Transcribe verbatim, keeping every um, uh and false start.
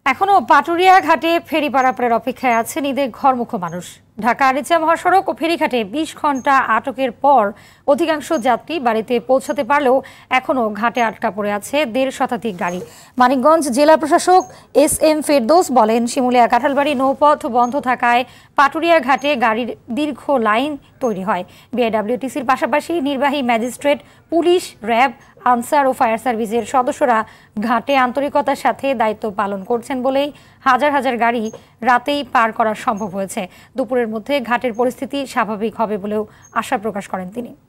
এখনো পাটুরিয়া ঘাটে ফেরি পারাপারের অপেক্ষায় আছেন ঈদের ঘরমুখো মানুষ। ঢাকা আরিচা মহাসড়ক ও ফেরিঘাটে বিশ ঘন্টা আটকের পর অধিকাংশ যাত্রী বাড়িতে পৌঁছাতে পারলেও এখনো ঘাটে আটকা পড়ে আছে দেড় শতাধিক গাড়ি। মানিকগঞ্জ জেলা প্রশাসক এস এম ফেরদৌস বলেন, শিমুলিয়া কাঁঠালবাড়ি নৌপথ বন্ধ থাকায় পাটুরিয়া ঘাটে গাড়ির দীর্ঘ লাইন তৈরি হয়। বিআইডব্লিউটিসির পাশাপাশি নির্বাহী ম্যাজিস্ট্রেট, পুলিশ, র্যাব, আনসার ও ফায়ার সার্ভিসের সদস্যরা ঘাটে আন্তরিকতার সাথে দায়িত্ব পালন করছেন বলেই হাজার হাজার গাড়ি রাতেই পার করা সম্ভব হয়েছে। দুপুরের মধ্যে ঘাটের পরিস্থিতি স্বাভাবিক হবে বলেও আশা প্রকাশ করেন তিনি।